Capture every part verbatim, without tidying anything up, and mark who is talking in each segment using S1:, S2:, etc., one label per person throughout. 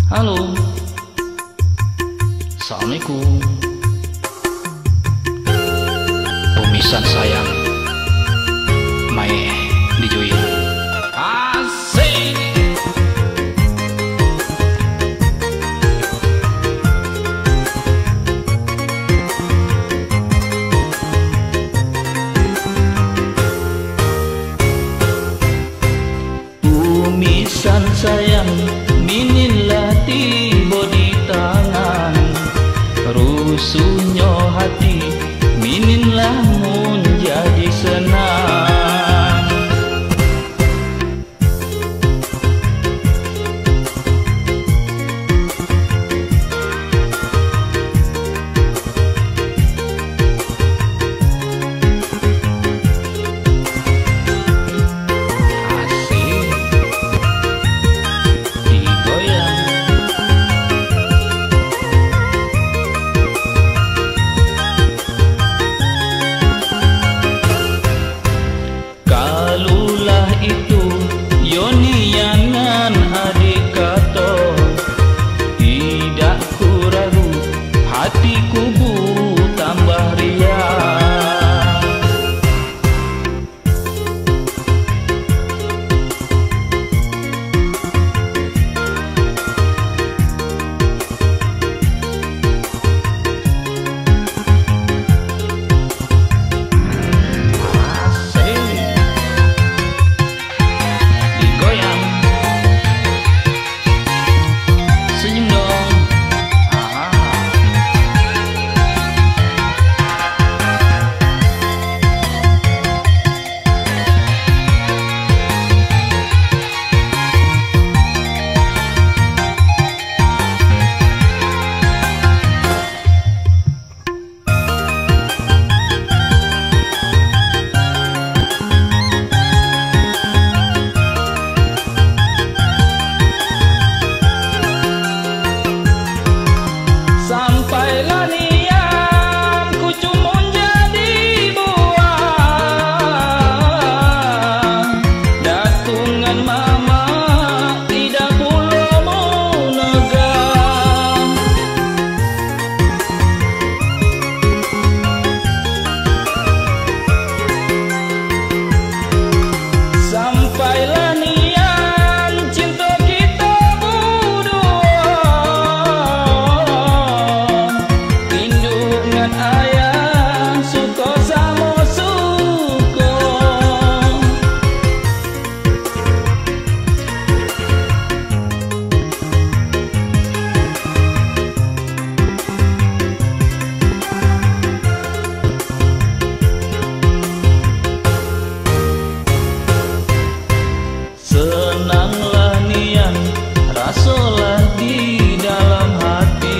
S1: Halo, assalamualaikum. Pemisan sayang, Mae dijoin. Asik. Pemisan sayang, mininlah tiba di tangan, rusuhnya hati, mininlah menjadi senang. Kalulah itu Yoniangan adik kata, tidak ku ragu, hatiku bu tambah riang. Sampailah niatku cuma jadi buah, datungan mama tidak pula mau negah. Sampailah niat cinta kita berdua, ayah suka sama suka. Senanglah nian, rasalah di dalam hati,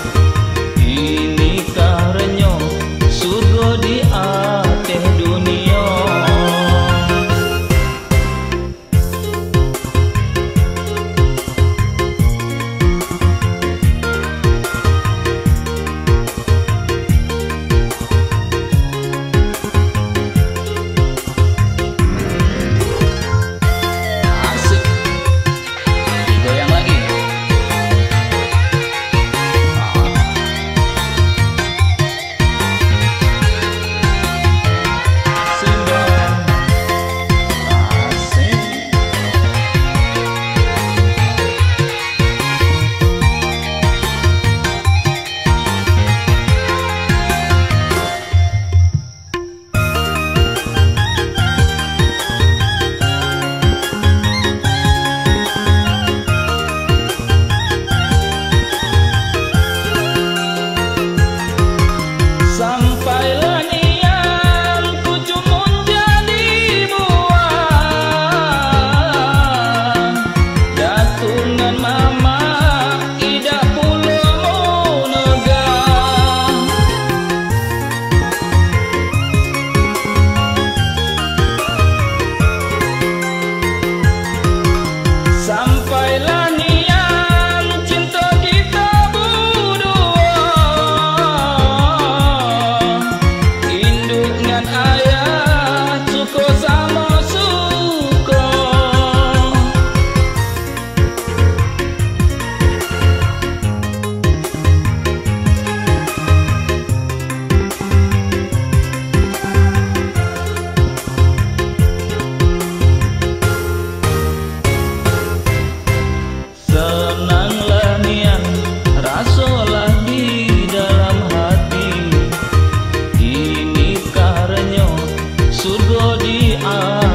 S1: ini karena surga di atas dunia. Asik, digoyang lagi. di